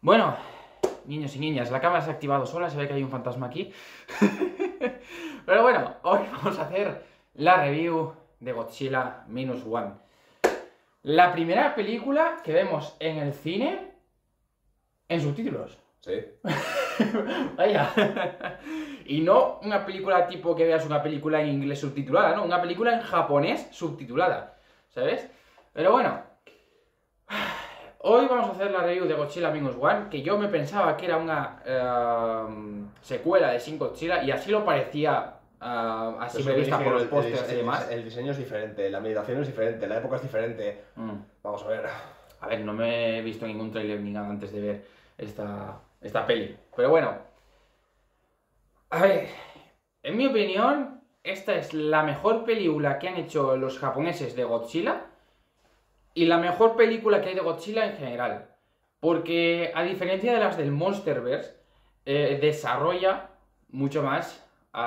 Bueno, niños y niñas, la cámara se ha activado sola, se ve que hay un fantasma aquí. Pero bueno, hoy vamos a hacer la review de Godzilla Minus One. La primera película que vemos en el cine en subtítulos. Sí. Vaya. Y no una película tipo que veas una película en inglés subtitulada, no, una película en japonés subtitulada, ¿sabes? Pero bueno, hoy vamos a hacer la review de Godzilla Minus One, que yo me pensaba que era una secuela de Shin Godzilla, y así lo parecía a simple vista por los pósters y demás. El diseño es diferente, la meditación es diferente, la época es diferente. Vamos a ver. A ver, no me he visto ningún tráiler ni nada antes de ver esta peli. Pero bueno, a ver, en mi opinión, esta es la mejor película que han hecho los japoneses de Godzilla y la mejor película que hay de Godzilla en general. Porque a diferencia de las del Monsterverse, desarrolla mucho más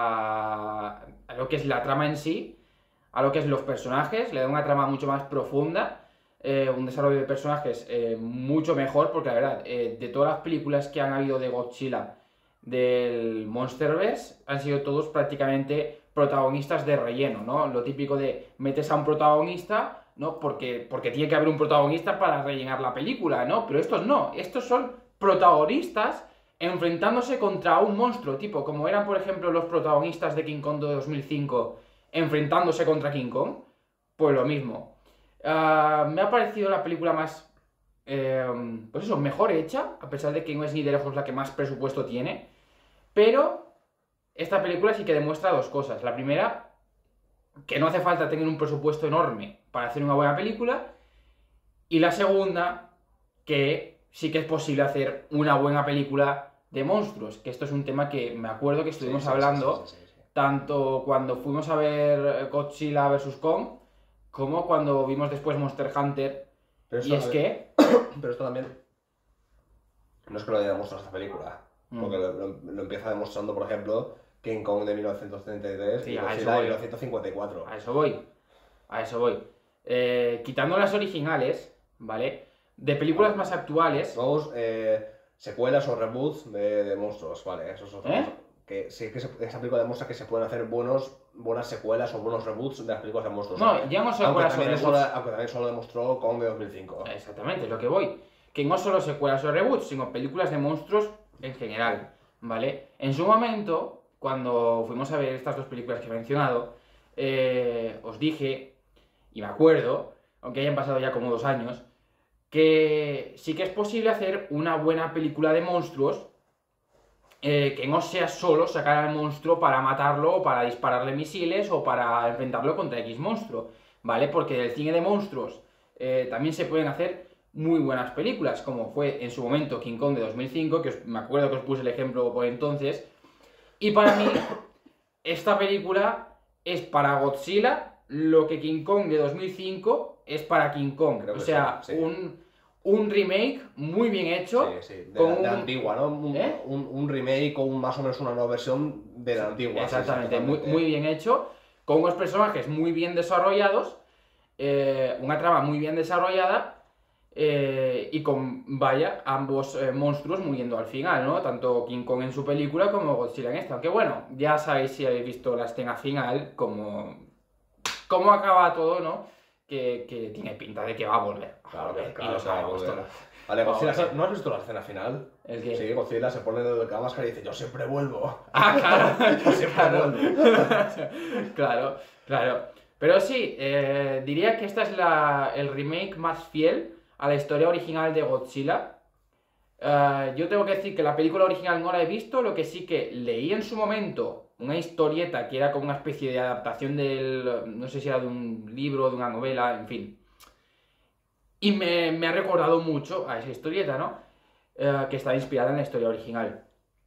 a lo que es la trama en sí, a lo que es los personajes, le da una trama mucho más profunda, un desarrollo de personajes mucho mejor, porque la verdad, de todas las películas que han habido de Godzilla del Monsterverse, han sido todos prácticamente protagonistas de relleno, ¿no? Lo típico de metes a un protagonista, ¿no? Porque tiene que haber un protagonista para rellenar la película, ¿no? Pero estos no, estos son protagonistas enfrentándose contra un monstruo, tipo como eran, por ejemplo, los protagonistas de King Kong de 2005 enfrentándose contra King Kong, pues lo mismo. Me ha parecido la película más, pues eso, mejor hecha, a pesar de que no es ni de lejos la que más presupuesto tiene, pero esta película sí que demuestra dos cosas. La primera, que no hace falta tener un presupuesto enorme para hacer una buena película, y la segunda, que sí que es posible hacer una buena película de monstruos, que esto es un tema que me acuerdo que estuvimos hablando, Sí. tanto cuando fuimos a ver Godzilla vs. Kong, como cuando vimos después Monster Hunter. Pero Y es que... Pero esto también no es que lo haya demostrado esta película, porque lo empieza demostrando, por ejemplo, King Kong de 1933 Sí, y a Godzilla eso de voy. 1954. A eso voy. Quitando las originales, ¿vale? De películas más actuales... Luego, secuelas o reboots de monstruos, vale, eso es otra cosa. Que sí que esa película demuestra que se pueden hacer buenas secuelas o buenos reboots de las películas de monstruos. No, ¿vale? ya no secuelas o reboots. Aunque también solo demostró Kong de 2005. Exactamente, es lo que voy. Que no solo secuelas o reboots, sino películas de monstruos en general, ¿vale? En su momento, cuando fuimos a ver estas dos películas que he mencionado, os dije, y me acuerdo, aunque hayan pasado ya como 2 años, que sí que es posible hacer una buena película de monstruos, que no sea solo sacar al monstruo para matarlo o para dispararle misiles o para enfrentarlo contra X monstruo, ¿vale? Porque del cine de monstruos también se pueden hacer muy buenas películas, como fue en su momento King Kong de 2005, que me acuerdo que os puse el ejemplo por entonces, y para mí esta película es para Godzilla lo que King Kong de 2005 es para King Kong, Creo o que sea, sí. un remake muy bien hecho. Sí, con de la antigua, ¿no? Un remake o más o menos una nueva versión de la antigua. Exactamente, Sí, muy bien hecho, con unos personajes muy bien desarrollados, una trama muy bien desarrollada, y con, vaya, ambos monstruos muriendo al final, ¿no? Tanto King Kong en su película como Godzilla en esta. Aunque bueno, ya sabéis, si habéis visto la escena final, cómo acaba todo, ¿no? Que tiene pinta de que va a volver. Claro, Y lo sabemos todos. Vale, Godzilla, Vamos. ¿no has visto la escena final? ¿El qué? Sí, Godzilla se pone de la máscara y dice, yo siempre vuelvo. Ah, claro, Yo siempre vuelvo. claro. Pero sí, diría que esta es el remake más fiel a la historia original de Godzilla. Yo tengo que decir que la película original no la he visto, lo que sí que leí en su momento una historieta que era como una especie de adaptación no sé si era de un libro, de una novela, en fin. Y me ha recordado mucho a esa historieta, ¿no? Que está inspirada en la historia original.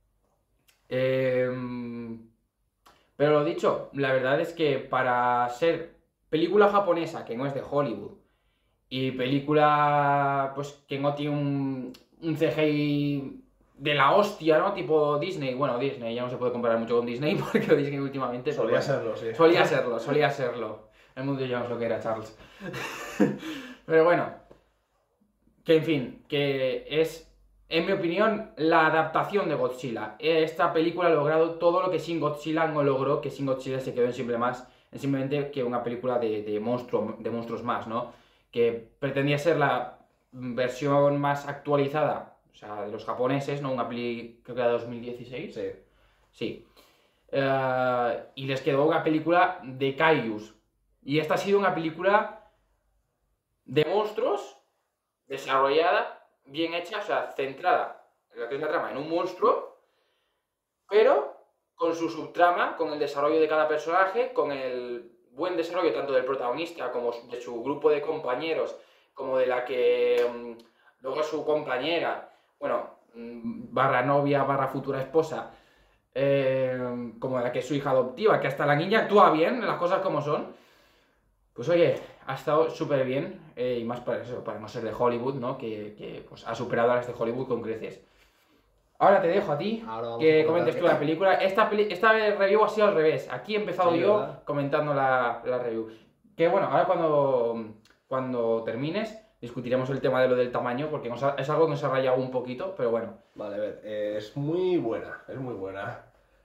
Pero lo dicho, la verdad es que para ser película japonesa, que no es de Hollywood, y película pues que no tiene un CGI de la hostia, ¿no? Tipo Disney. Bueno, Disney ya no se puede comparar mucho con Disney porque Disney últimamente... Solía serlo, sí. Solía serlo. El mundo ya no es lo que era, Charles. Pero bueno, que en fin, que es en mi opinión, la adaptación de Godzilla. Esta película ha logrado todo lo que Shin Godzilla no logró, que Shin Godzilla se quedó en simplemente que una película de monstruos más, ¿no? Que pretendía ser la versión más actualizada, o sea, de los japoneses, ¿no? Una peli, creo que era 2016. Sí. Sí. Y les quedó una película de Kaijus. Y esta ha sido una película de monstruos, desarrollada, bien hecha, o sea, centrada en lo que es la trama, en un monstruo, pero con su subtrama, con el desarrollo de cada personaje, con el buen desarrollo tanto del protagonista como de su grupo de compañeros, como de la que luego su compañera, bueno, barra novia, barra futura esposa, como de la que es su hija adoptiva, que hasta la niña actúa bien, las cosas como son. Pues oye, ha estado súper bien, y más para eso, para no ser de Hollywood, ¿no? Que pues, ha superado a las de Hollywood con creces. Ahora te dejo a ti que comentes tú la película. Esta review ha sido al revés. Aquí he empezado Sí, yo ¿verdad? comentando la review. Que bueno, ahora cuando termines discutiremos el tema de lo del tamaño, porque es algo que nos ha rayado un poquito, pero bueno. Vale, a ver, es muy buena, es muy buena.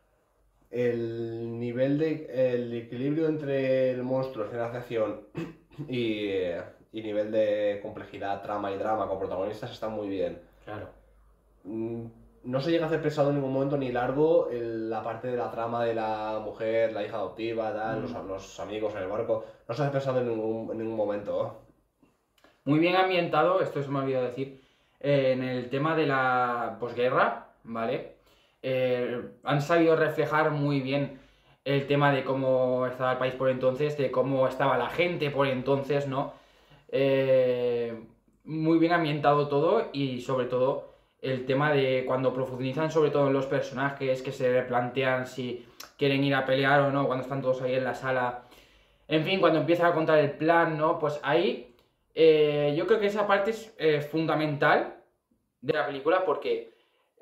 El equilibrio entre el monstruo, escenas de acción y nivel de complejidad, trama y drama con protagonistas está muy bien. Claro. Mm, No se llega a hacer pesado en ningún momento ni largo la parte de la trama de la mujer, la hija adoptiva, tal, los amigos en el barco. No se hace pesado en ningún momento. Muy bien ambientado, esto se me ha olvidado decir, en el tema de la posguerra, ¿vale? Han sabido reflejar muy bien el tema de cómo estaba el país por entonces, de cómo estaba la gente por entonces, ¿no? Muy bien ambientado todo y sobre todo el tema de cuando profundizan sobre todo en los personajes, que se replantean si quieren ir a pelear o no, cuando están todos ahí en la sala. En fin, cuando empieza a contar el plan, ¿no? Pues ahí yo creo que esa parte es fundamental de la película porque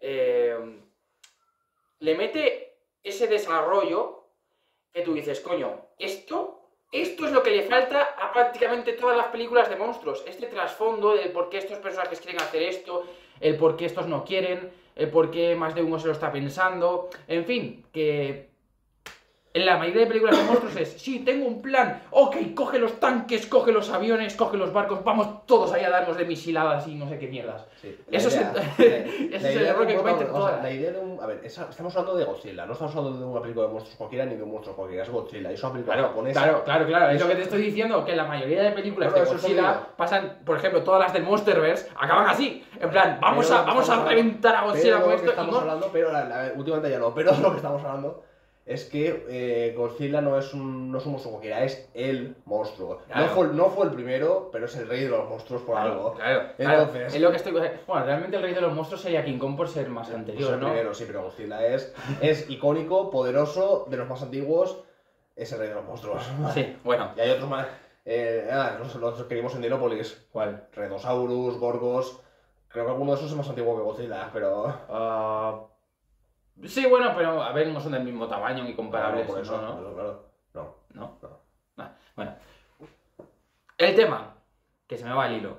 le mete ese desarrollo que tú dices, coño, esto es lo que le falta a prácticamente todas las películas de monstruos. Este trasfondo del por qué estos personajes quieren hacer esto, el por qué estos no quieren, el por qué más de uno se lo está pensando. En fin, que en la mayoría de películas de monstruos es, sí, tengo un plan, ok, coge los tanques, coge los aviones, coge los barcos, vamos todos ahí a darnos de misiladas y no sé qué mierdas. Sí, Eso es el error que cometen todas. La idea de un... A ver, estamos hablando de Godzilla, no estamos hablando de una película de monstruos cualquiera ni de un monstruo cualquiera, es Godzilla, y es una película japonesa. Claro, es lo que te estoy diciendo, que la mayoría de películas de Godzilla pasan, por ejemplo, todas las del Monsterverse, acaban así, en plan, vamos a reventar a Godzilla con esto. Últimamente ya no, pero lo que estamos hablando es que Godzilla no es un monstruo cualquiera, es el monstruo. Claro. No fue el primero, pero es el rey de los monstruos por algo. Claro. Entonces, Es lo que estoy... Bueno, realmente el rey de los monstruos sería King Kong por ser más anterior, el ¿no? primero, sí, pero Godzilla es icónico, poderoso, de los más antiguos, es el rey de los monstruos. Sí, bueno. Y hay otros más. Los que vimos en Dinópolis. ¿Cuál? Redosaurus, Gorgos. Creo que alguno de esos es más antiguo que Godzilla, pero. Sí, bueno, pero a ver, no son del mismo tamaño ni comparables, por eso, ¿no? claro. ¿No? Bueno. El tema, que se me va el hilo.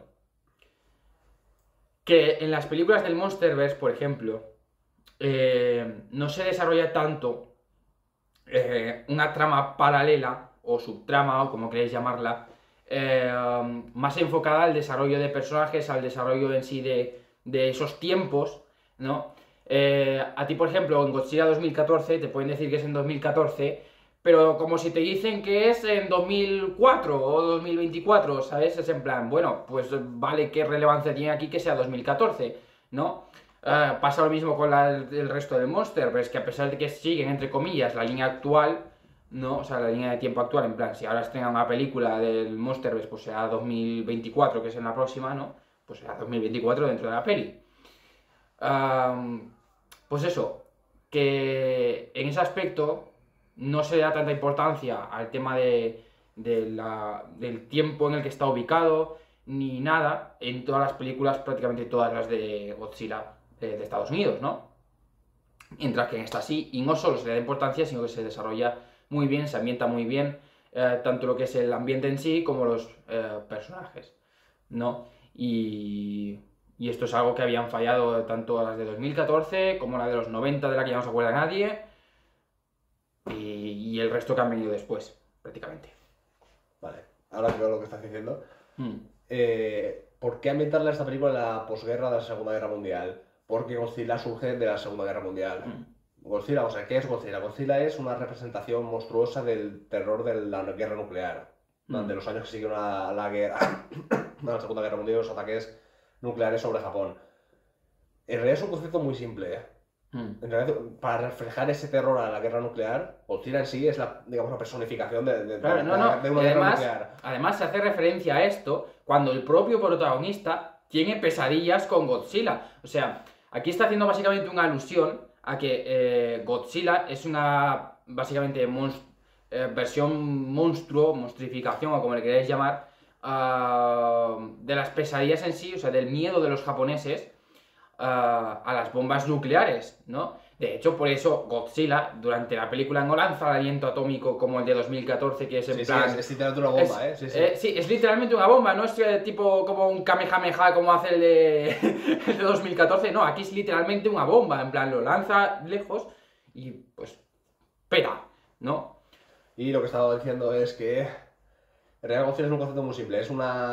Que en las películas del Monsterverse, por ejemplo, no se desarrolla tanto una trama paralela, o subtrama, o como queréis llamarla, más enfocada al desarrollo de personajes, al desarrollo en sí de esos tiempos, ¿no? A ti, por ejemplo, en Godzilla 2014 te pueden decir que es en 2014, pero como si te dicen que es en 2004 o 2024, ¿sabes? Es en plan, bueno, pues vale, ¿qué relevancia tiene aquí que sea 2014, ¿no? Pasa lo mismo con el resto del Monsterverse, que a pesar de que siguen, entre comillas, la línea actual, ¿no? O sea, la línea de tiempo actual, en plan, si ahora estrenan una película del Monsterverse, pues será 2024, que es en la próxima, ¿no? Pues será 2024 dentro de la peli. Pues eso, que en ese aspecto no se da tanta importancia al tema del tiempo en el que está ubicado, ni nada, en todas las películas, prácticamente todas las de Godzilla de Estados Unidos, ¿no? Mientras que en esta sí, y no solo se le da importancia, sino que se desarrolla muy bien, se ambienta muy bien, tanto lo que es el ambiente en sí como los personajes, ¿no? Y Y esto es algo que habían fallado tanto las de 2014 como la de los 90, de la que ya no se acuerda nadie, y el resto que han venido después, prácticamente. Vale, ahora creo lo que estás diciendo. Mm. ¿Por qué ambientarle a esta película en la posguerra de la Segunda Guerra Mundial? Porque Godzilla surge de la Segunda Guerra Mundial. Godzilla, o sea, ¿qué es Godzilla? Godzilla es una representación monstruosa del terror de la guerra nuclear. Durante los años que siguieron a la guerra, a la Segunda Guerra Mundial, los ataques nucleares sobre Japón. En realidad es un concepto muy simple. En realidad, para reflejar ese terror a la guerra nuclear, Godzilla en sí es digamos, la personificación Claro, de una guerra nuclear. Además se hace referencia a esto cuando el propio protagonista tiene pesadillas con Godzilla. O sea, aquí está haciendo básicamente una alusión a que Godzilla es una, básicamente, versión monstruo, monstrificación o como le queráis llamar, de las pesadillas en sí, o sea, del miedo de los japoneses a las bombas nucleares, ¿no? De hecho, por eso Godzilla, durante la película, no lanza el aliento atómico como el de 2014, que es en plan... Sí, es literalmente una bomba, ¿eh? Sí, es literalmente una bomba, no es tipo como un Kamehameha como hace el de 2014, no, aquí es literalmente una bomba, en plan, lo lanza lejos y pues peta, ¿no? Y lo que estaba diciendo es que en realidad Godzilla es un concepto muy simple, es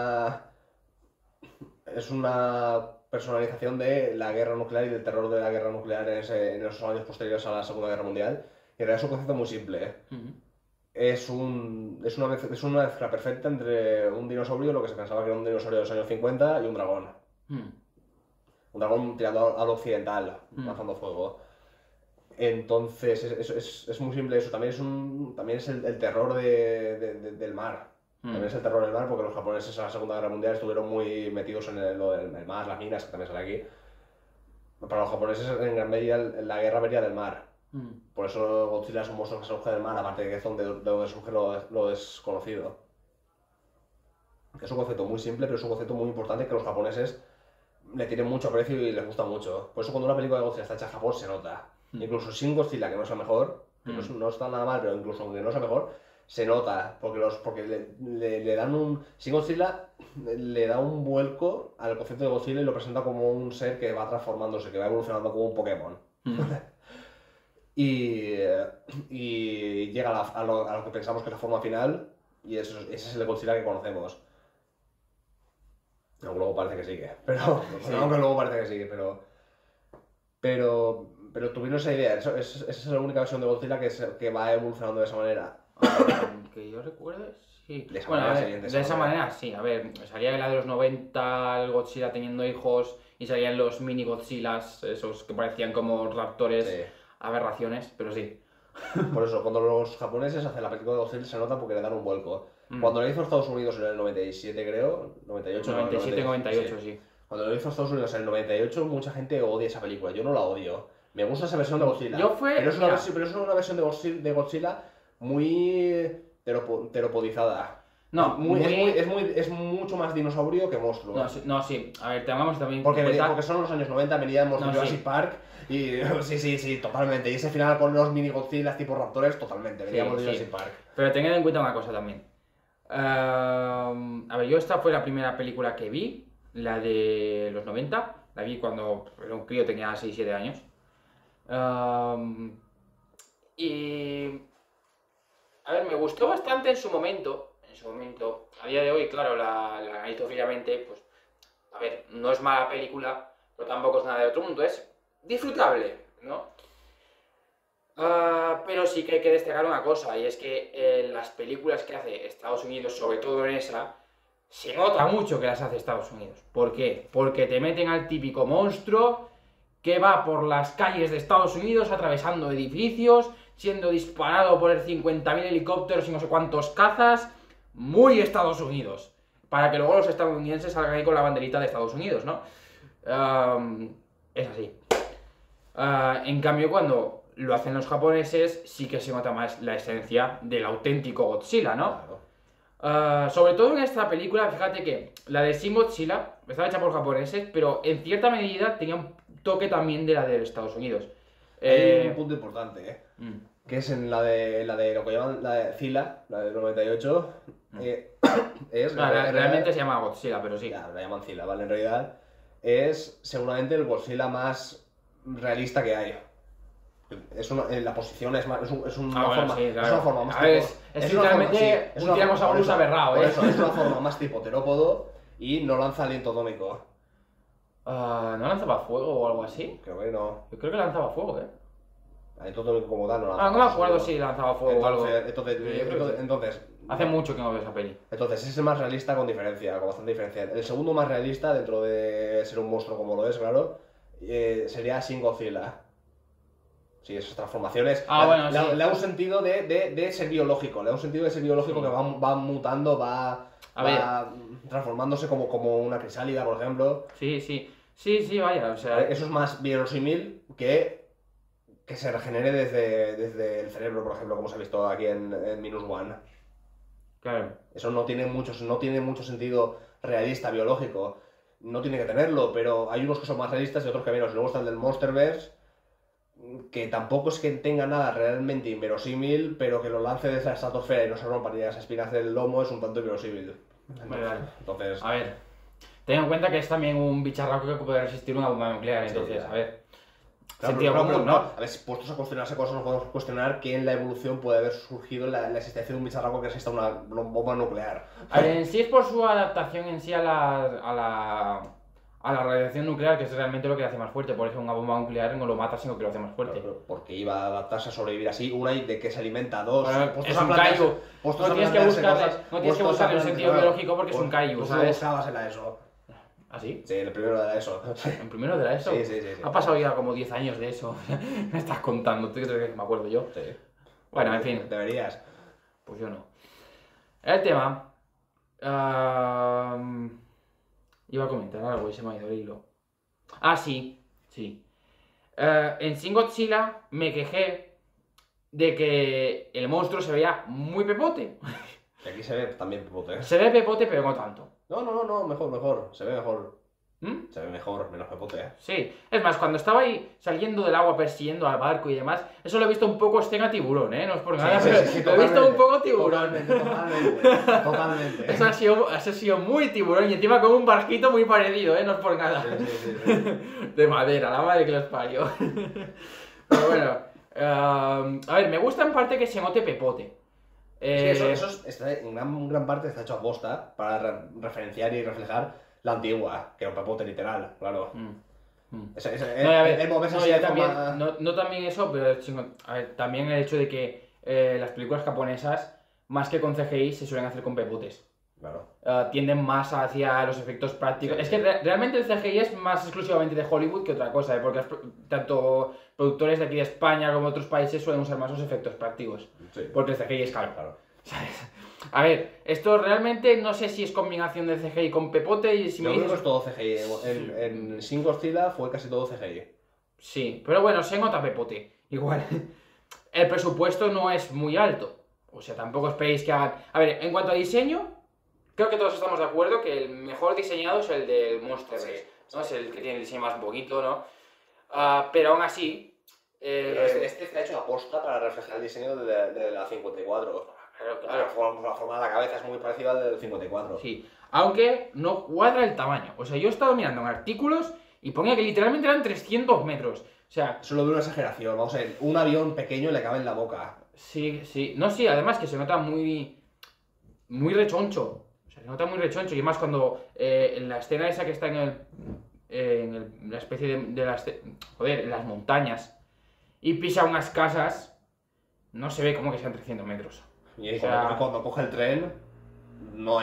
una personalización de la guerra nuclear y del terror de la guerra nuclear en esos años posteriores a la Segunda Guerra Mundial. Y en realidad es un concepto muy simple, ¿eh? Es una mezcla perfecta entre un dinosaurio, lo que se pensaba que era un dinosaurio de los años 50, y un dragón. Un dragón tirando al occidental, lanzando fuego. Entonces es muy simple eso. También es el terror del mar. También es el terror del mar porque los japoneses en la Segunda Guerra Mundial estuvieron muy metidos en el mar, las minas, que también sale aquí. Para los japoneses en gran medida la guerra venía del mar. Por eso Godzilla es un monstruo que surge del mar, aparte de que es de donde surge lo desconocido. Es un concepto muy simple, pero es un concepto muy importante que los japoneses le tienen mucho aprecio y les gusta mucho. Por eso cuando una película de Godzilla está hecha en Japón se nota. Incluso sin Godzilla, que no es la mejor, que no está nada mal, pero incluso aunque no sea mejor, se nota, porque le dan un... Sin Godzilla le da un vuelco al concepto de Godzilla y lo presenta como un ser que va transformándose, que va evolucionando como un Pokémon. y llega a lo que pensamos que es la forma final, y ese es el Godzilla que conocemos. Aunque luego parece que sigue, aunque luego parece que sigue, pero tuvieron esa idea, esa es la única versión de Godzilla que va evolucionando de esa manera. Que yo recuerde, sí. De esa bueno, manera, a ver, sí, de esa manera, sí. A ver, salía la de los 90, el Godzilla teniendo hijos, y salían los mini Godzillas, esos que parecían como raptores, Sí. Aberraciones, pero sí. Por eso, cuando los japoneses hacen la película de Godzilla se nota porque le dan un vuelco. Cuando lo hizo Estados Unidos en el 97, creo, 98, 97, 98, sí. Cuando lo hizo Estados Unidos en el 98, mucha gente odia esa película. Yo no la odio. Me gusta esa versión de Godzilla. Pero es una versión de Godzilla muy teropodizada. No, es mucho más dinosaurio que monstruo. No, sí. A ver, tengamos también porque son los años 90, veníamos de Jurassic Park y sí, totalmente. Y ese final con los mini Godzillas tipo raptores, totalmente. Veníamos de Jurassic Park. Pero tened en cuenta una cosa también. A ver, yo esta fue la primera película que vi, la de los 90. La vi cuando era un crío, tenía 6-7 años. Y... A ver, me gustó bastante en su momento. A día de hoy, claro, la analizo fríamente, pues... A ver, no es mala película, pero tampoco es nada de otro mundo. Es disfrutable, ¿no? Pero sí que hay que destacar una cosa, y es que las películas que hace Estados Unidos, sobre todo en esa, se nota mucho que las hace Estados Unidos. ¿Por qué? Porque te meten al típico monstruo que va por las calles de Estados Unidos atravesando edificios, siendo disparado por 50.000 helicópteros y no sé cuántos cazas. Muy Estados Unidos. Para que luego los estadounidenses salgan ahí con la banderita de Estados Unidos, ¿no? Es así. En cambio, cuando lo hacen los japoneses, sí que se nota más la esencia del auténtico Godzilla, ¿no? Claro. Sobre todo en esta película, fíjate que la de Shin Godzilla estaba hecha por japoneses, pero en cierta medida tenía un toque también de la de Estados Unidos. Hay un punto importante, que es en la de lo que llaman la de Zilla, la del 98. Realmente se llama Godzilla, pero sí. Ya, la llaman Zilla, ¿vale? En realidad es seguramente el Godzilla más realista que hay. La posición es más, es una forma, sí, claro. es una forma más A ver, tipo, es literalmente un tiranosaurio aberrado, por eso, es una forma más tipo terópodo y no lanza aliento atómico. ¿No lanzaba fuego o algo así? Creo que no. Yo creo que lanzaba fuego, Aliento atómico como tal no lanza. no me acuerdo si lanzaba fuego o algo. Entonces, Hace mucho que no veo esa peli. Entonces, es el más realista con diferencia, con bastante diferencia. El segundo más realista, dentro de ser un monstruo como lo es, claro, sería Shin Godzilla. Sí, esas transformaciones. Bueno, le sí. da un sentido de ser biológico. Le da un sentido de ser biológico Sí. que va mutando, va transformándose como una crisálida, por ejemplo. Sí, vaya, o sea... Eso es más verosímil que se regenere desde el cerebro, por ejemplo, como se ha visto aquí en Minus One. Claro. Eso no tiene mucho sentido realista, biológico. No tiene que tenerlo, pero hay unos que son más realistas y otros que menos. Luego está el del Monsterverse, que tampoco es que tenga nada realmente inverosímil, pero que lo lance desde la estratosfera y no se rompa ni las espinas del lomo es un tanto inverosímil. Entonces... A ver, ten en cuenta que es también un bicharraco que puede resistir una bomba nuclear, entonces, sí. a ver... Claro, sentido común, ¿no? A ver, puestos a cuestionarse cosas, no podemos cuestionar que en la evolución puede haber surgido la existencia de un bicharraco que resista una bomba nuclear. A ver, en sí es por su adaptación en sí a la radiación nuclear, que es realmente lo que le hace más fuerte. Por eso una bomba nuclear no lo mata, sino que lo hace más fuerte. Claro, porque iba a adaptarse a sobrevivir así. Una, y de que se alimenta. Dos, es un kaiju. No tienes que buscarle el sentido biológico porque es un kaiju, ¿sabes? Buscabas en la ESO. ¿Ah, sí? Sí, el primero de la ESO. ¿En primero de la ESO? Sí. Ha pasado ya como 10 años de eso. Me estás contando, ¿tú crees que me acuerdo yo? Sí. Bueno, en fin. Deberías. Pues yo no. El tema... iba a comentar algo y se me ha ido el hilo. Sí. En Shin Godzilla me quejé de que el monstruo se veía muy pepote. Y aquí se ve también pepote. Se ve pepote, pero no tanto. No, mejor. Se ve mejor. ¿Mm? Se ve mejor, menos pepote. Sí. Es más, cuando estaba ahí saliendo del agua persiguiendo al barco y demás, eso lo he visto un poco escena tiburón, ¿eh? No es por nada, pero lo he visto un poco tiburón. Totalmente. Eso ha sido muy tiburón y encima con un barquito muy parecido, ¿eh? No es por nada. Sí. De madera, la madre que los parió. Pero bueno, a ver, me gusta en parte que se note pepote. Eso en gran parte está hecho a posta para referenciar y reflejar la antigua, que era un pepote literal, claro. No también eso, pero a ver, también el hecho de que las películas japonesas, más que con CGI, se suelen hacer con pepotes. Claro. Tienden más hacia los efectos prácticos. Sí. Es que realmente el CGI es más exclusivamente de Hollywood que otra cosa, porque tanto productores de aquí de España como de otros países suelen usar más los efectos prácticos. Sí. Porque el CGI es caro. ¿Sabes? A ver, esto realmente no sé si es combinación de CGI con pepote y si Yo me creo que dices... es todo CGI. En Shin Godzilla fue casi todo CGI. Sí, pero bueno, se nota pepote. Igual, el presupuesto no es muy alto. O sea, tampoco esperéis que hagan... A ver, en cuanto a diseño, creo que todos estamos de acuerdo que el mejor diseñado es el del Monsterverse, ¿no? Es el que tiene el diseño más bonito, ¿no? Pero aún así... Este está hecho a posta para reflejar el diseño de la 54. Claro. La forma de la cabeza es muy parecida al del 54. Sí, aunque no cuadra el tamaño. O sea, yo he estado mirando en artículos y ponía que literalmente eran 300 metros. O sea... Eso lo veo una exageración. Vamos a ver, un avión pequeño le cabe en la boca. Sí. No, sí, además que se nota muy rechoncho. O sea, se nota muy rechoncho. Y más cuando en la escena esa que está en la especie en las montañas y pisa unas casas, no se ve como que sean 300 metros. Y cuando coge el tren, no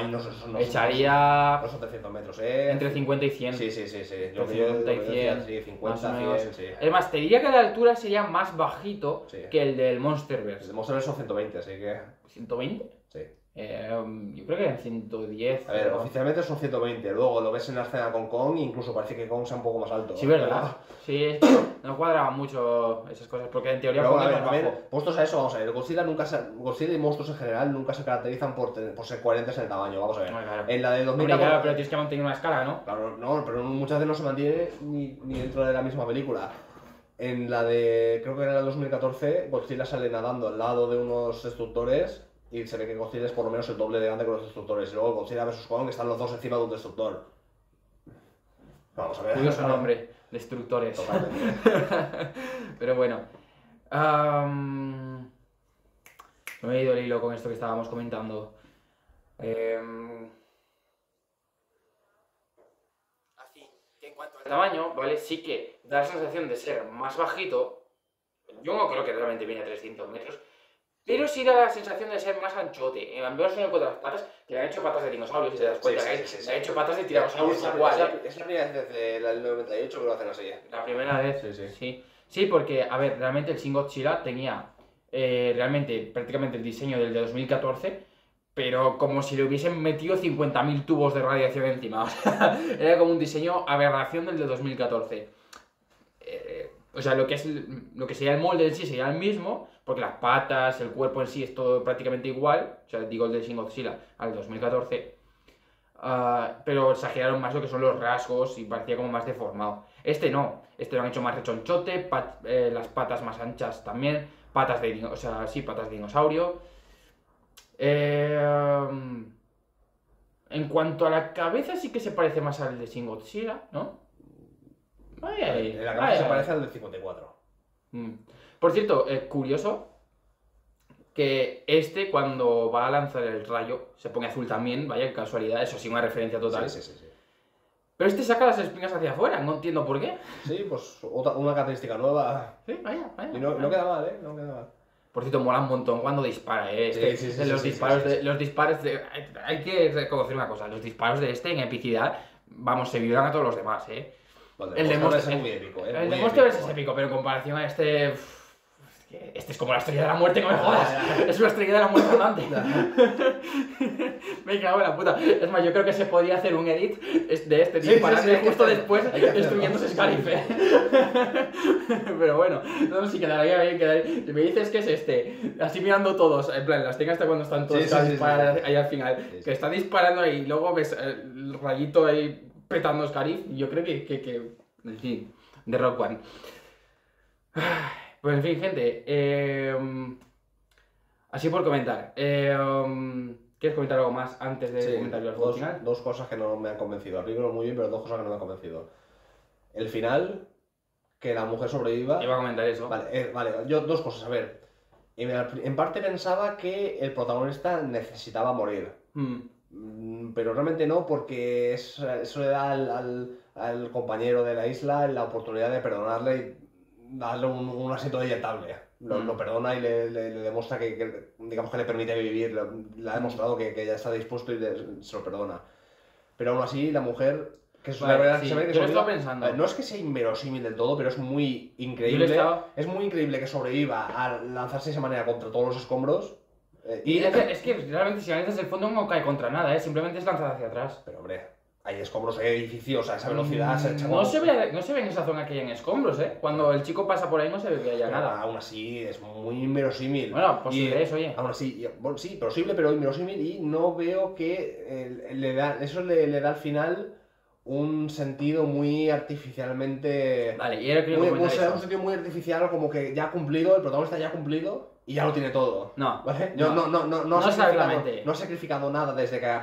echaría no son 300 metros, entre 50 y 100. Sí. Entre 50 y 100. Sí, 50, más o menos. 100, sí. Es más, te diría que la altura sería más bajito Sí. que el del El Monsterverse. de Monsterverse son 120, así que... ¿120? Sí. Yo creo que en 110. A ver, oficialmente son 120, luego lo ves en la escena con Kong e incluso parece que Kong sea un poco más alto. Sí, ¿verdad? Sí, no cuadraban mucho esas cosas, porque en teoría Pero Kong a es más ver, bajo. puestos a eso, vamos a ver, Godzilla y monstruos en general nunca se caracterizan por ser coherentes en el tamaño, vamos a ver. Claro. En la de Hombre, 2014... claro, pero tienes que mantener una escala, ¿no? Claro, no, pero muchas veces no se mantiene ni dentro de la misma película. En la de, creo que era la de 2014, Godzilla sale nadando al lado de unos destructores y se ve que Godzilla es por lo menos el doble de grande que los destructores. Y luego Godzilla vs Kong están los dos encima de un destructor. Vamos a ver. Curioso nombre, destructores. Totalmente. Pero bueno. Me he ido el hilo con esto que estábamos comentando. Así que en cuanto al tamaño, ¿vale? Sí que da la sensación de ser más bajito. Yo no creo que realmente viene a 300 metros. Pero sí da la sensación de ser más anchote. Al menos en otras patas, que le han hecho patas de dinosaurios, si te das cuenta. Le han hecho patas de tiranosaurios igual. Es la primera vez desde el 98 que lo hacen así. La primera vez. Sí. Sí, porque, a ver, realmente el Shin Godzilla tenía realmente prácticamente el diseño del de 2014, pero como si le hubiesen metido 50.000 tubos de radiación encima. O sea, era como un diseño aberración del de 2014. O sea, lo que sería el molde en sí sería el mismo, porque las patas, el cuerpo en sí es todo prácticamente igual. O sea, digo el de Shin Godzilla al 2014. Pero exageraron más lo que son los rasgos y parecía como más deformado. Este no, este lo han hecho más rechonchote, las patas más anchas también, patas de dinosaurio. En cuanto a la cabeza sí que se parece más al de Shin Godzilla, ¿no? En la cabeza se parece al del 54. Por cierto, curioso que este cuando va a lanzar el rayo se pone azul también, vaya casualidad, eso sí, una referencia total. Sí. Pero este saca las espinas hacia afuera, no entiendo por qué. Sí, pues una característica nueva. Sí, vaya. Y no queda mal, ¿eh? No queda mal. Por cierto, mola un montón cuando dispara, ¿eh? Los disparos de... Hay que reconocer una cosa, los disparos de este en epicidad, vamos, se vibran a todos los demás, ¿eh? Vale, el de Monster es muy épico, ¿eh? El de Monster es épico, pero en comparación a este... Este es como la estrella de la muerte, no me jodas. Es una estrella de la muerte andante. Me cago en la puta. Es más, yo creo que se podría hacer un edit de este disparando justo después destruyéndose Scarife. Pero bueno, no, si quedaría bien. Si me dices que es este, así mirando todos, en plan, las tengo hasta cuando están todos disparados ahí al final, que está disparando ahí y luego ves el rayito ahí petando Scarif, yo creo que en fin, de Rock One. Pues en fin, gente, así por comentar. ¿Quieres comentar algo más antes de comentar el final? Dos cosas que no me han convencido. El libro muy bien, pero dos cosas que no me han convencido. El final, que la mujer sobreviva... Iba a comentar eso. Vale, yo dos cosas. A ver, en parte pensaba que el protagonista necesitaba morir. Pero realmente no, porque eso le da al compañero de la isla la oportunidad de perdonarle y darle un asiento deyectable. Lo perdona y le demuestra que, digamos, que le permite vivir. Le ha demostrado que ya está dispuesto y se lo perdona. Pero aún así, la mujer... Que es yo lo estaba pensando. No es que sea inverosímil del todo, pero es muy increíble. Es muy increíble que sobreviva a lanzarse de esa manera contra todos los escombros. Es que realmente si analizas el fondo no cae contra nada, simplemente es lanzada hacia atrás. Pero hombre, hay escombros, hay edificios, a esa velocidad no se ve en esa zona que hay en escombros, Cuando el chico pasa por ahí no se ve que haya nada. Aún así es muy inverosímil. Bueno, posible es, oye. Aún así, bueno, sí, posible, pero inverosímil, y no veo que eso le da al final un sentido muy artificialmente... Vale, y era que un sentido muy artificial, como que ya ha cumplido, el protagonista ya ha cumplido y ya lo tiene todo. No. ¿Vale? No ha sacrificado nada desde que ha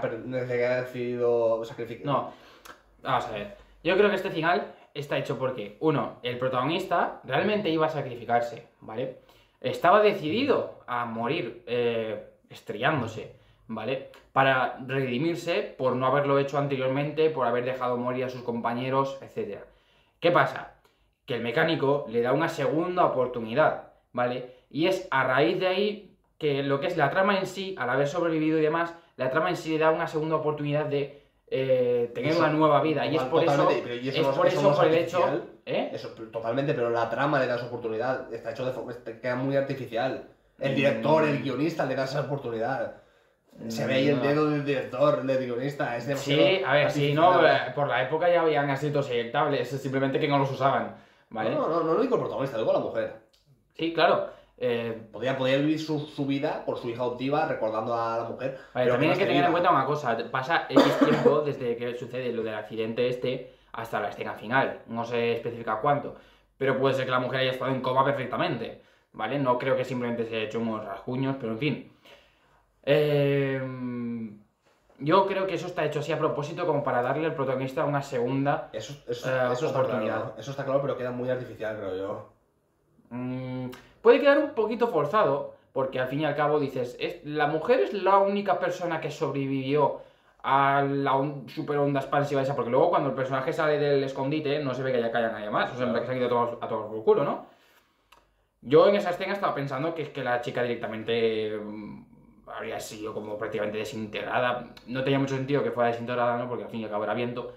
decidido sacrificar. No. Vamos a ver. Yo creo que este final está hecho porque, uno, el protagonista realmente iba a sacrificarse, ¿vale? Estaba decidido a morir estrellándose, ¿vale? Para redimirse por no haberlo hecho anteriormente, por haber dejado morir a sus compañeros, etc. ¿Qué pasa? Que el mecánico le da una segunda oportunidad, ¿vale? Y es a raíz de ahí que lo que es la trama en sí, al haber sobrevivido y demás, la trama en sí le da una segunda oportunidad de tener una nueva vida. Y es por eso, por el hecho... Eso, totalmente, pero la trama le da esa oportunidad. Está hecho queda muy artificial. El director, el guionista le da esa oportunidad. Se ve ahí el dedo del director, del guionista. Es demasiado. Sí, a ver, sí, no, por la época ya habían asientos eyectables, simplemente que no los usaban, ¿vale? No lo digo el protagonista, lo digo la mujer. Sí, claro. Podía vivir su vida por su hija adoptiva, recordando a la mujer. Vale, también hay que tener en cuenta una cosa. Pasa X tiempo desde que sucede lo del accidente hasta la escena final. No se especifica cuánto. Pero puede ser que la mujer haya estado en coma perfectamente, ¿vale? No creo que simplemente se haya hecho unos rasguños, pero en fin. yo creo que eso está hecho así a propósito como para darle al protagonista una segunda Eso está oportunidad. claro, eso está claro, pero queda muy artificial, creo yo. Puede quedar un poquito forzado, porque al fin y al cabo dices, la mujer es la única persona que sobrevivió a la super onda expansiva esa, porque luego cuando el personaje sale del escondite no se ve que haya nadie más, o sea, Claro. que se ha ido a tomar por culo, ¿no? Yo en esa escena estaba pensando que es que la chica directamente habría sido como prácticamente desintegrada. No tenía mucho sentido que fuera desintegrada, ¿no? Porque al fin y al cabo era viento.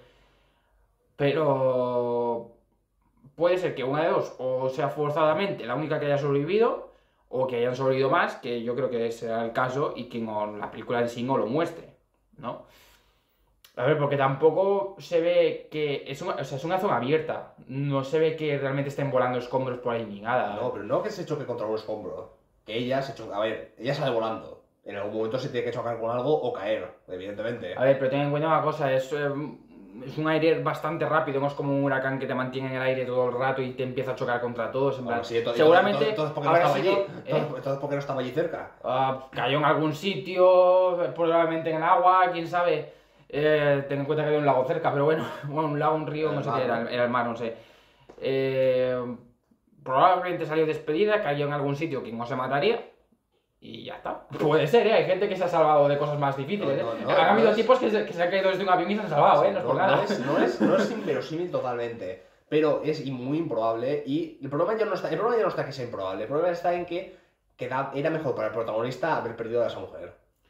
Pero puede ser que una de dos, o sea forzadamente la única que haya sobrevivido, o que hayan sobrevivido más, que yo creo que será el caso, y que la película en sí no lo muestre, ¿no? A ver, porque tampoco se ve que es una zona abierta. No se ve que realmente estén volando escombros por ahí ni nada. No, pero no que se choque contra un escombro. Que ella se choca. A ver, ella sale volando. En algún momento se tiene que chocar con algo o caer, evidentemente. A ver, pero ten en cuenta una cosa, es un aire bastante rápido, no es como un huracán que te mantiene en el aire todo el rato y te empieza a chocar contra todos. En Bueno, plan, sí, seguramente entonces, ¿por qué no habrá estaba allí? sido, Entonces, ¿por qué no estaba allí cerca? cayó en algún sitio, probablemente en el agua, quién sabe. Ten en cuenta que había un lago cerca, pero bueno, un lago, un río, El no sé mar, qué era, ¿no? era el mar, no sé. Probablemente salió despedida, cayó en algún sitio que no se mataría. Y ya está. Puede ser, ¿eh? Hay gente que se ha salvado de cosas más difíciles, No, Han habido es- tipos que se han caído desde un avión y se han salvado, Sí, No es por nada. no es inverosímil totalmente, pero es muy improbable y el problema ya no está que sea improbable, el problema está en que era mejor para el protagonista haber perdido a esa mujer.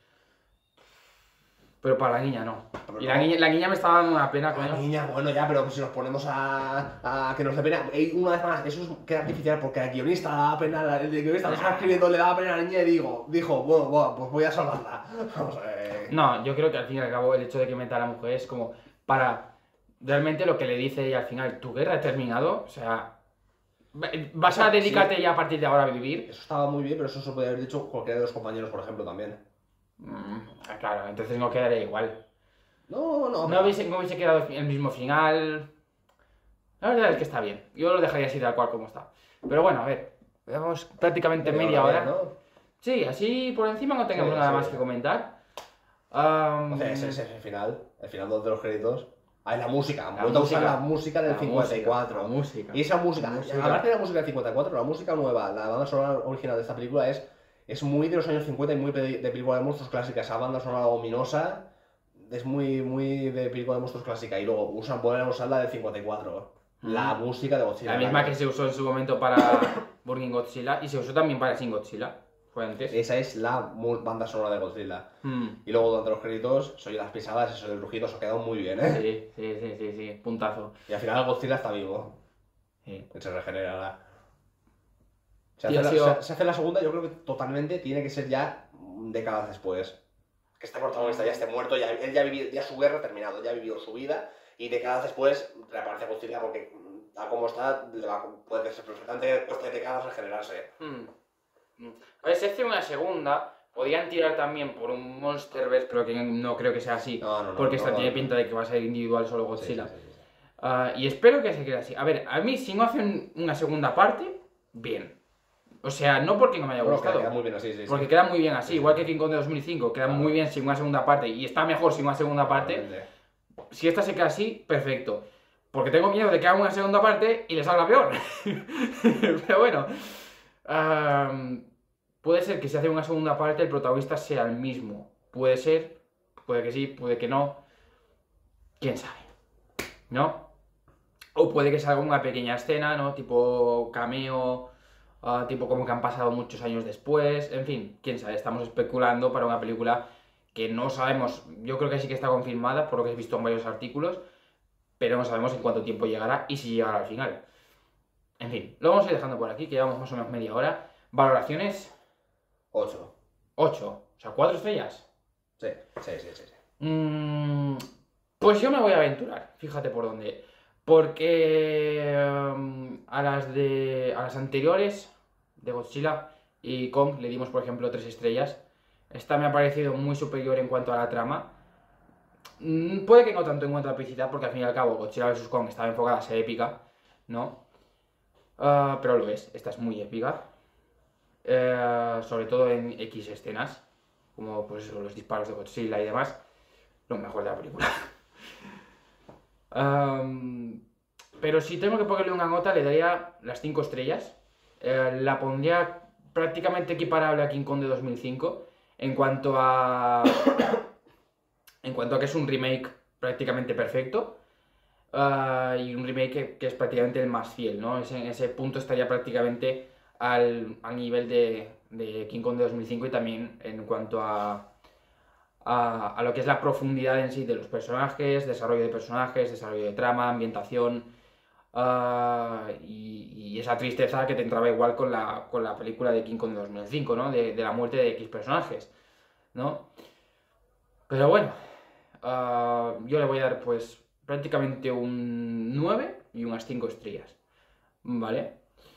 Pero para la niña no. Pero Y no, la niña me estaba dando una pena, la coño. niña, bueno, ya, pero si nos ponemos a que nos dé pena, una vez más, queda artificial porque al guionista le daba pena, el guionista lo estaba escribiendo, le daba pena a la niña y dijo, bueno, pues voy a salvarla. Vamos a ver. No, yo creo que al fin y al cabo el hecho de que meta a la mujer es como para realmente lo que le dice ella al final, tu guerra ha terminado, o sea, vas a dedicarte ya a partir de ahora a vivir. Eso estaba muy bien, pero eso se podría haber dicho cualquiera de los compañeros, por ejemplo, también. Claro, entonces no quedaría igual. No, No hubiese quedado el mismo final. La verdad es que está bien. Yo lo dejaría así tal cual como está. Pero bueno, a ver. Llevamos prácticamente media hora. ¿no? Sí, así por encima no tengamos Sí, nada sí. más que comentar. O sea, ese es el final de los créditos. Hay la música, han vuelto a usar la música del 54. La música. Y esa música, La música. aparte de la música del 54, la música nueva, la banda sonora original de esta película es muy de los años 50 y muy de película de monstruos clásica. Esa banda sonora ominosa es muy de película de monstruos clásica. Y luego vuelven a usar la del 54. La música de Godzilla. La misma que se usó en su momento para Burning Godzilla y se usó también para Shin Godzilla. Fue antes. Esa es la banda sonora de Godzilla. Y luego durante los créditos, se oye las pisadas, eso del rugido, se ha quedado muy bien, ¿eh? Sí, puntazo. Y al final Godzilla está vivo. Sí. Se regenerará. Y ha sido- Se hace la segunda, yo creo que totalmente tiene que ser ya décadas después. Que este protagonista ya esté muerto, él ya ha vivido, ya su guerra ha terminado, ya ha vivido su vida, y décadas después reaparece Godzilla porque tal como está, puede ser perfectamente que cueste décadas regenerarse. A ver, si hace una segunda, podrían tirar también por un Monsterverse, pero que no creo que sea así. No, porque esta no, tiene no. pinta de que va a ser individual solo Godzilla. Sí. Y espero que se quede así. A ver, a mí si no hacen una segunda parte, bien. O sea, no porque no me haya Bueno, gustado. queda muy bien así, Porque queda muy bien así, Sí, igual sí. que King Kong de 2005, queda Claro. muy bien sin una segunda parte y está mejor sin una segunda parte. Totalmente. Si esta se queda así, perfecto. Porque tengo miedo de que haga una segunda parte y le salga peor. Pero bueno. Puede ser que si hace una segunda parte el protagonista sea el mismo. Puede ser, puede que sí, puede que no. ¿Quién sabe? ¿No? O puede que salga una pequeña escena, ¿no? Tipo cameo, tipo como que han pasado muchos años después. En fin, quién sabe, estamos especulando para una película que no sabemos. Yo creo que sí que está confirmada por lo que he visto en varios artículos, pero no sabemos en cuánto tiempo llegará y si llegará al final. En fin, lo vamos a ir dejando por aquí, que llevamos más o menos media hora. Valoraciones 8. 8, o sea, 4 estrellas. Sí. Pues yo me voy a aventurar, fíjate por dónde. Porque a las anteriores de Godzilla y Kong le dimos, por ejemplo, 3 estrellas. Esta me ha parecido muy superior en cuanto a la trama. Puede que no tanto en cuanto a la epicidad, porque al fin y al cabo Godzilla vs. Kong estaba enfocada a ser épica, ¿no? Pero lo es, esta es muy épica. Sobre todo en X escenas, como pues eso, los disparos de Godzilla y demás. lo mejor de la película. Pero si tengo que ponerle una nota, le daría las 5 estrellas. La pondría prácticamente equiparable a King Kong de 2005 en cuanto a que es un remake prácticamente perfecto. Y un remake que es prácticamente el más fiel, ¿no? En ese punto estaría prácticamente al nivel de King Kong de 2005 y también en cuanto a lo que es la profundidad en sí de los personajes, desarrollo de trama, ambientación y esa tristeza que te entraba igual con la película de King Kong de 2005, ¿no? De la muerte de X personajes, ¿no? Pero bueno, yo le voy a dar pues prácticamente un 9 y unas 5 estrellas, ¿vale?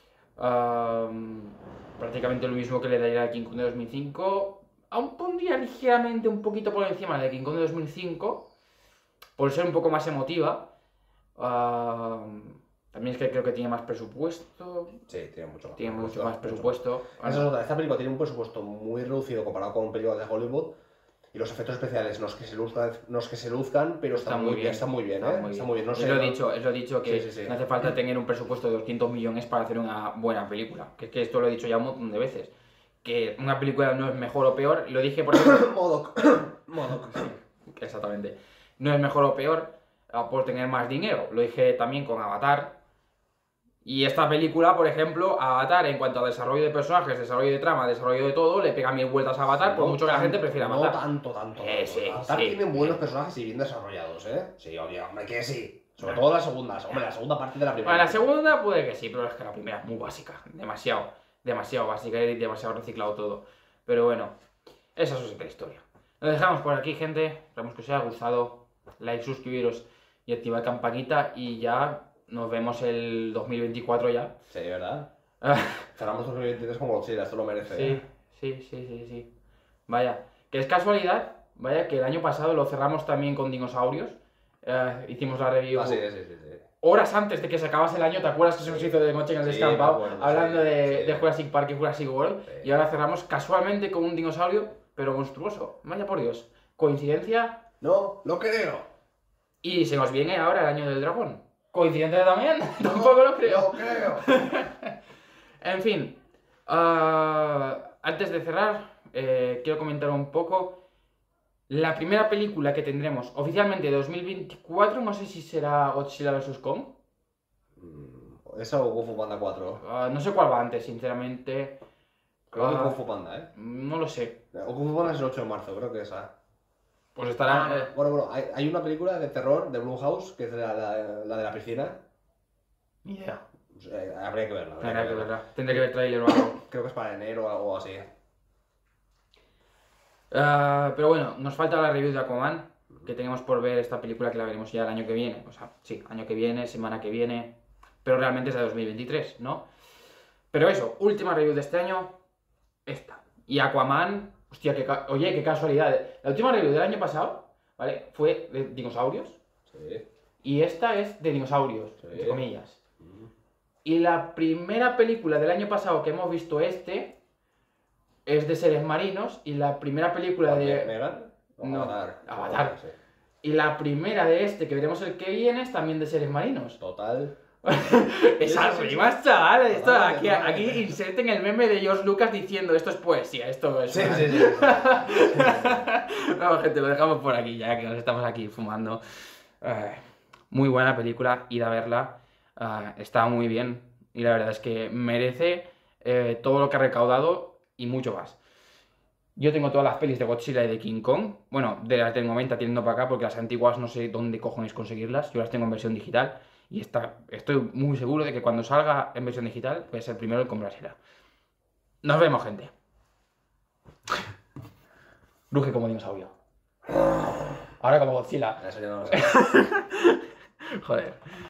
Prácticamente lo mismo que le daría a King Kong de 2005. Aún pondría ligeramente un poquito por encima de King Kong de 2005, por ser un poco más emotiva. También es que creo que tiene más presupuesto. Sí, tiene mucho más. Tiene mucho más presupuesto. Esa es otra. Esta película tiene un presupuesto muy reducido comparado con películas de Hollywood. Y los efectos especiales, no es que se luzcan, pero están muy bien. Están muy bien, ¿eh? Está muy bien. No sé, os lo he dicho que sí. no hace falta tener un presupuesto de 200 millones para hacer una buena película. Que es que esto lo he dicho ya un montón de veces. Que una película no es mejor o peor. Lo dije por ejemplo. Modoc. Sí, exactamente. No es mejor o peor por tener más dinero. Lo dije también con Avatar. Y esta película, por ejemplo, Avatar, en cuanto a desarrollo de personajes, desarrollo de trama, desarrollo de todo, le pega 1000 vueltas a Avatar, por mucho que la gente prefiera Avatar. No tanto. Sí, Avatar tiene buenos personajes y bien desarrollados, ¿eh? Sí, hombre, que sí. Sobre todo la segunda parte de la primera. Bueno, la segunda puede que sí, pero es que la primera es muy básica. Demasiado básica y demasiado reciclado todo. Pero bueno, esa es otra historia. Lo dejamos por aquí, gente. Esperamos que os haya gustado. Like, suscribiros y activar campanita y ya... Nos vemos el 2024 ya. Sí, ¿verdad? Cerramos 2023 como Godzilla, esto lo merece. Sí. Vaya, que es casualidad, vaya, que el año pasado lo cerramos también con dinosaurios. Hicimos la review. Sí. Horas antes de que se acabase el año, ¿te acuerdas que se nos hizo de noche en el descampado? Hablando de Jurassic Park y Jurassic World. Sí. Y ahora cerramos casualmente con un dinosaurio, pero monstruoso. Vaya por Dios. ¿Coincidencia? No, lo creo. Y se nos viene ahora el año del dragón. ¿Coincidencia también? Tampoco lo creo. Lo creo. En fin, antes de cerrar, quiero comentar un poco la primera película que tendremos oficialmente de 2024. No sé si será Godzilla vs. Kong. Esa o Kung Fu Panda 4. No sé cuál va antes, sinceramente. Creo que Kung Fu Panda, ¿eh? No lo sé. O Kung Fu Panda es el 8 de marzo, creo que esa. Pues estará... Bueno, hay una película de terror de Blumhouse, que es la de la piscina. Ni idea. Habría que verla. Tendré que ver trailer o algo. Creo que es para enero o algo así. Pero bueno, nos falta la review de Aquaman, que tenemos por ver esta película que la veremos ya el año que viene. O sea, sí, año que viene, semana que viene. Pero realmente es de 2023, ¿no? Pero eso, última review de este año, esta. Y Aquaman... Hostia, oye, qué casualidad. La última review del año pasado, ¿vale? Fue de dinosaurios. Sí. Y esta es de dinosaurios, entre comillas. Y la primera película del año pasado que hemos visto es de seres marinos. Y la primera película de... ¿Megan? No, Avatar. Sí. Y la primera de que veremos el que viene es también de seres marinos. Total. Esas rimas, chaval. Esto, aquí inserten el meme de George Lucas diciendo esto es poesía, esto es... Sí. No, gente, lo dejamos por aquí ya, que nos estamos aquí fumando. Muy buena película, id a verla. Está muy bien. Y la verdad es que merece todo lo que ha recaudado y mucho más. Yo tengo todas las pelis de Godzilla y de King Kong. Bueno, de las del momento atiendo para acá porque las antiguas no sé dónde cojones conseguirlas. Yo las tengo en versión digital. Y estoy muy seguro de que cuando salga en versión digital voy a ser el primero en comprársela. Nos vemos, gente. Ruge como dinosaurio. Ahora como Godzilla. Eso ya no lo sé. Joder.